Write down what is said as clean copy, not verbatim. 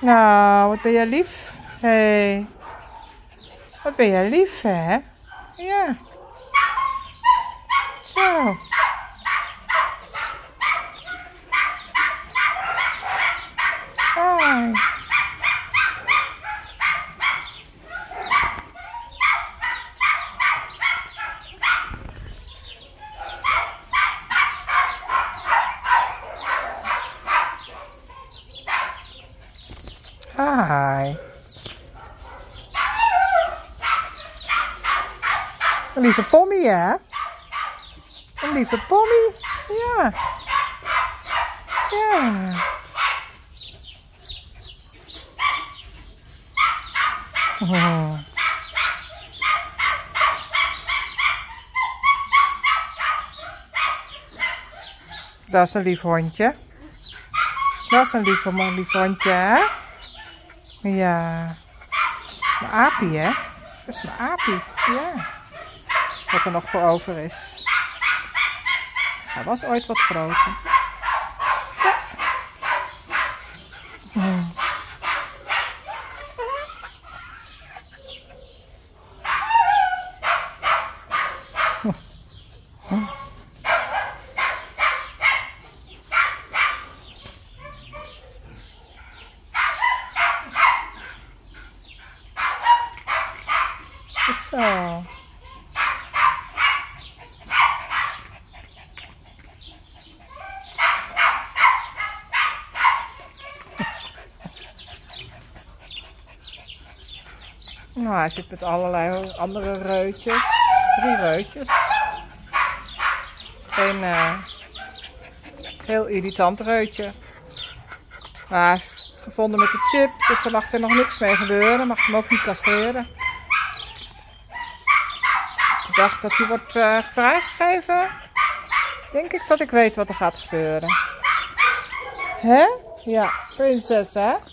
Nou, wat ben jij lief. Hé. Hey. Wat ben jij lief, hè? Ja. Zo. Hoi. Hi. Een lieve Pommy, hè? Een lieve Pommy. Ja. Ja. Oh. Dat is een lief hondje. Dat is een lief hondje, hè? Ja. Mijn aapie, hè? Dat is mijn aapie, ja. Wat er nog voor over is. Hij was ooit wat groter. Ja. Goed zo. Nou, hij zit met allerlei andere reutjes. 3 reutjes. Geen heel irritant reutje. Maar hij is het gevonden met de chip, dus daar mag er nog niks mee gebeuren. Mag hem ook niet castreren. Ik dacht dat hij wordt vrijgegeven. Denk ik dat ik weet wat er gaat gebeuren. Hè? Ja, prinses, hè?